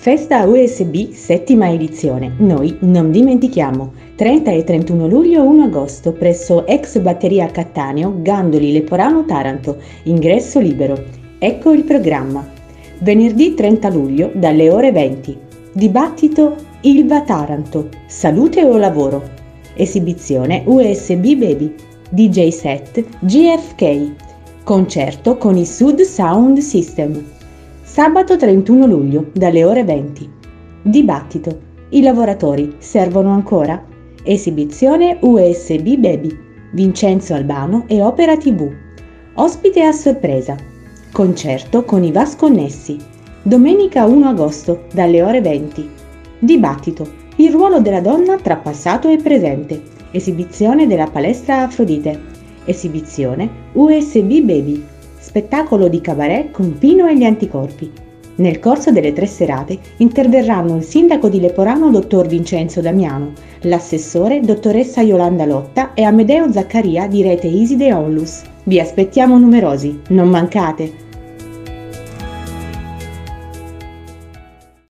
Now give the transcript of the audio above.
Festa USB, settima edizione. Noi non dimentichiamo. 30 e 31 luglio 1 agosto presso ex batteria Cattaneo, Gandoli, Leporano, Taranto. Ingresso libero. Ecco il programma. Venerdì 30 luglio dalle ore 20. Dibattito Ilva Taranto. Salute o lavoro? Esibizione USB Baby. DJ set GFK. Concerto con i Sud Sound System. Sabato 31 luglio dalle ore 20. Dibattito. I lavoratori servono ancora? Esibizione USB Baby. Vincenzo Albano e Opera TV. Ospite a sorpresa. Concerto con i Vasconnessi. Domenica 1 agosto dalle ore 20. Dibattito. Il ruolo della donna tra passato e presente. Esibizione della palestra Afrodite. Esibizione USB Baby. Spettacolo di cabaret con Pino e gli anticorpi. Nel corso delle 3 serate interverranno il sindaco di Leporano dottor Vincenzo Damiano, l'assessore dottoressa Yolanda Lotta e Amedeo Zaccaria di Rete Iside Onlus. Vi aspettiamo numerosi, non mancate!